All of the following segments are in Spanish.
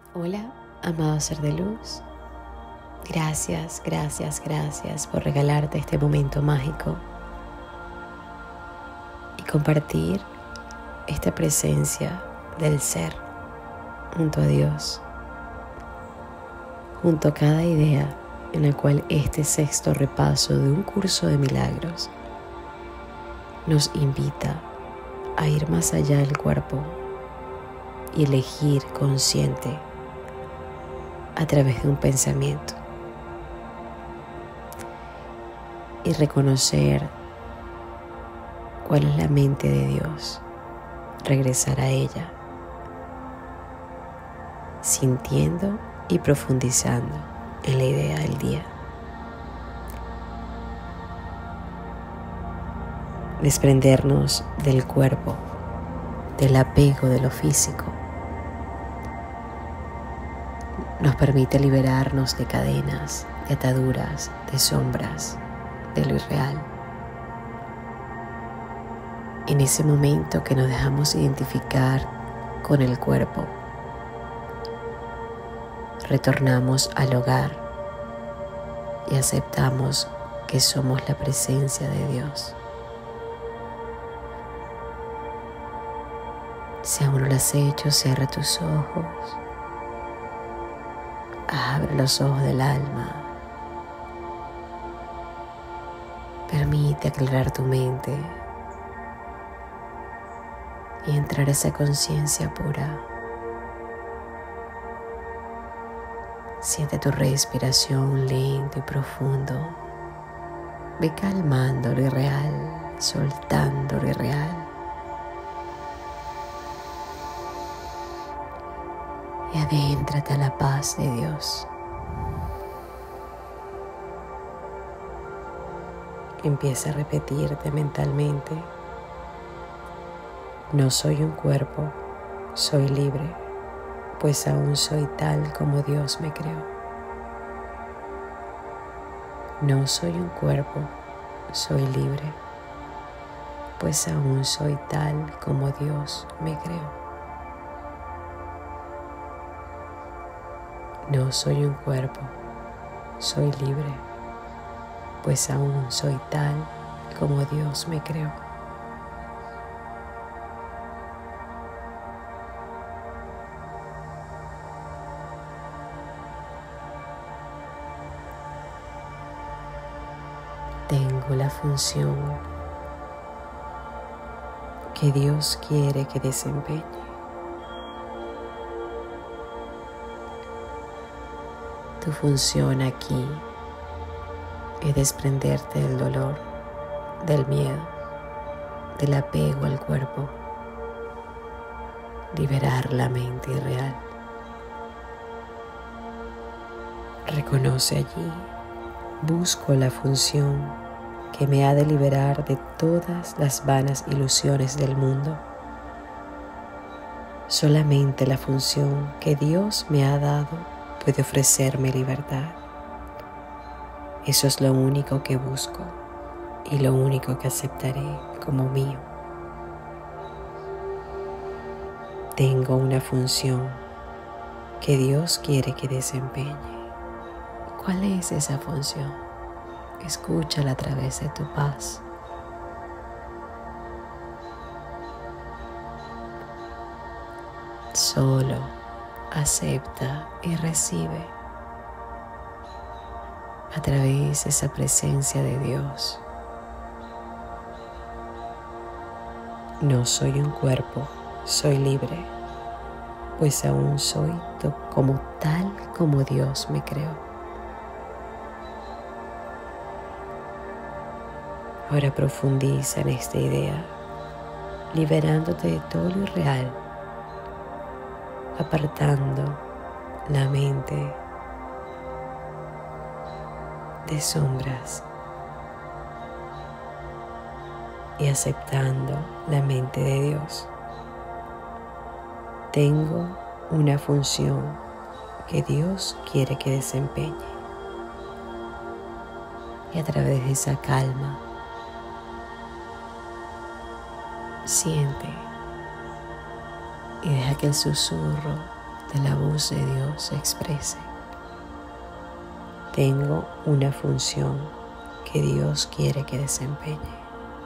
Hola, amado ser de luz. Gracias por regalarte este momento mágico y compartir esta presencia del ser junto a Dios, junto a cada idea en la cual este sexto repaso de un curso de milagros nos invita a ir más allá del cuerpo y elegir consciente a través de un pensamiento y reconocer cuál es la mente de Dios, regresar a ella, sintiendo y profundizando en la idea del día. Desprendernos del cuerpo, del apego de lo físico, nos permite liberarnos de cadenas, de ataduras, de sombras, de lo irreal. En ese momento que nos dejamos identificar con el cuerpo, retornamos al hogar y aceptamos que somos la presencia de Dios. Si aún no lo has hecho, cierra tus ojos. Abre los ojos del alma. Permite aclarar tu mente y entrar a esa conciencia pura. Siente tu respiración lento y profundo. Ve calmando lo irreal, soltando lo irreal. Y adéntrate a la paz de Dios. Empieza a repetirte mentalmente: no soy un cuerpo, soy libre, pues aún soy tal como Dios me creó. No soy un cuerpo, soy libre, pues aún soy tal como Dios me creó. No soy un cuerpo, soy libre, pues aún soy tal como Dios me creó. Tengo la función que Dios quiere que desempeñe. Tu función aquí es desprenderte del dolor, del miedo, del apego al cuerpo, liberar la mente irreal. Reconoce allí: busco la función que me ha de liberar de todas las vanas ilusiones del mundo. Solamente la función que Dios me ha dado puede ofrecerme libertad. Eso es lo único que busco y lo único que aceptaré como mío. Tengo una función que Dios quiere que desempeñe. ¿Cuál es esa función? Escúchala a través de tu paz. Solo acepta y recibe a través de esa presencia de Dios. No soy un cuerpo, soy libre, pues aún soy como tal como Dios me creó. Ahora profundiza en esta idea, liberándote de todo lo irreal, apartando la mente de sombras y aceptando la mente de Dios. Tengo una función que Dios quiere que desempeñe. Y a través de esa calma, siente y deja que el susurro que la voz de Dios se exprese. Tengo una función que Dios quiere que desempeñe.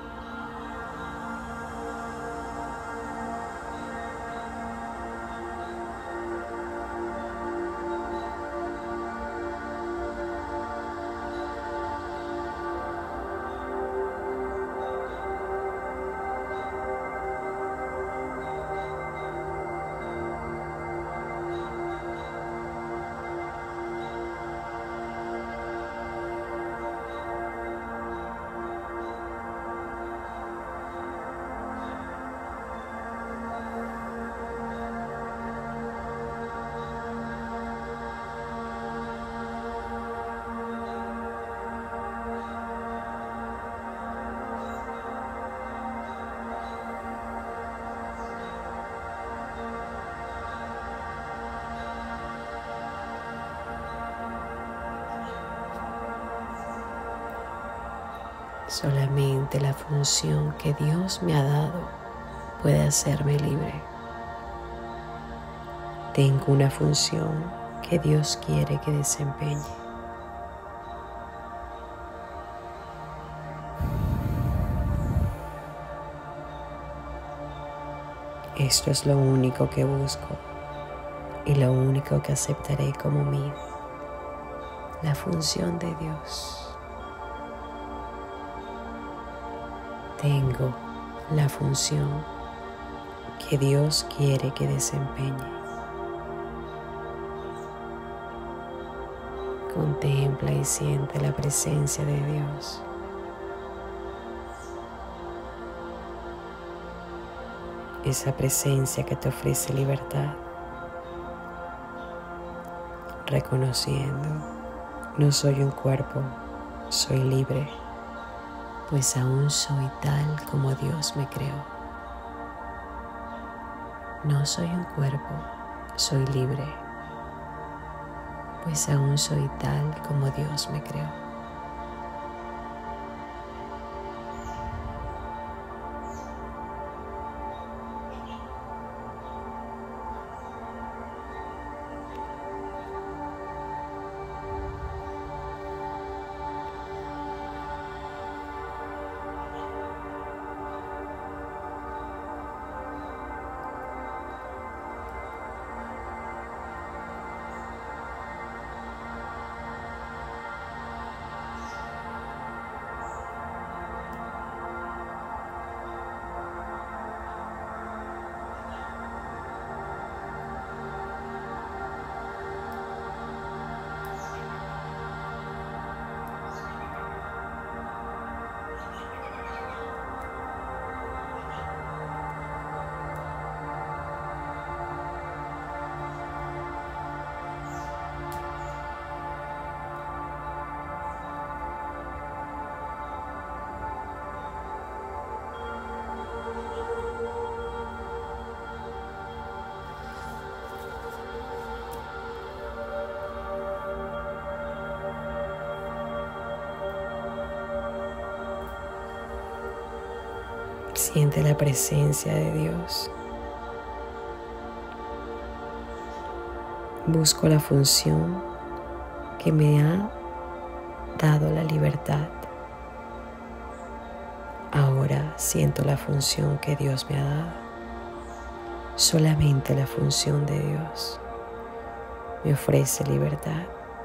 Solamente la función que Dios me ha dado puede hacerme libre. Tengo una función que Dios quiere que desempeñe. Esto es lo único que busco y lo único que aceptaré como mío, la función de Dios. Tengo la función que Dios quiere que desempeñe. Contempla y siente la presencia de Dios. Esa presencia que te ofrece libertad, reconociendo, no soy un cuerpo, soy libre, pues aún soy tal como Dios me creó. No soy un cuerpo, soy libre, pues aún soy tal como Dios me creó. Siente la presencia de Dios. Busco la función que me ha dado la libertad. Ahora siento la función que Dios me ha dado. Solamente la función de Dios me ofrece libertad.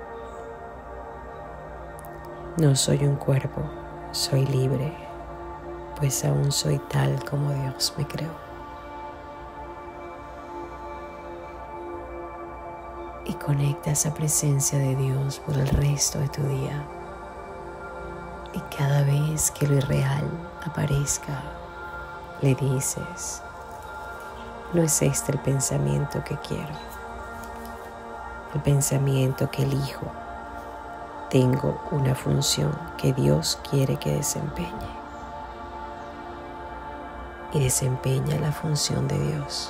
No soy un cuerpo, soy libre, pues aún soy tal como Dios me creó. Y conecta esa presencia de Dios por el resto de tu día. Y cada vez que lo irreal aparezca, le dices: no es este el pensamiento que quiero, el pensamiento que elijo. Tengo una función que Dios quiere que desempeñe. Y desempeña la función de Dios.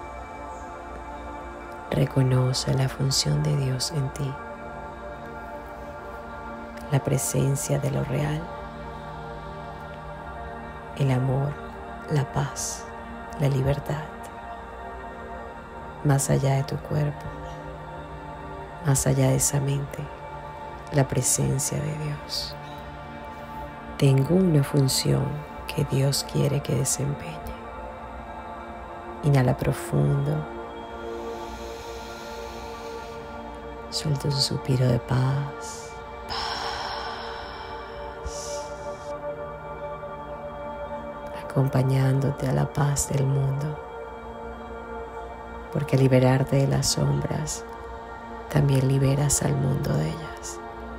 Reconoce la función de Dios en ti. La presencia de lo real, el amor, la paz, la libertad. más allá de tu cuerpo, más allá de esa mente, la presencia de Dios. Tengo una función que Dios quiere que desempeñe. Inhala profundo. Suelta un suspiro de paz. Acompañándote a la paz del mundo. Porque al liberarte de las sombras, también liberas al mundo de ellas.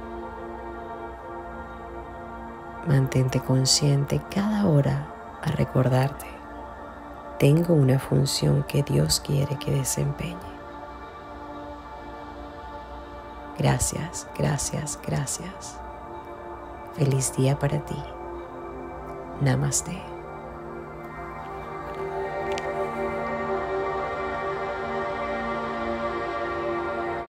Mantente consciente cada hora a recordarte: tengo una función que Dios quiere que desempeñe. Gracias, gracias, gracias. Feliz día para ti. Namaste.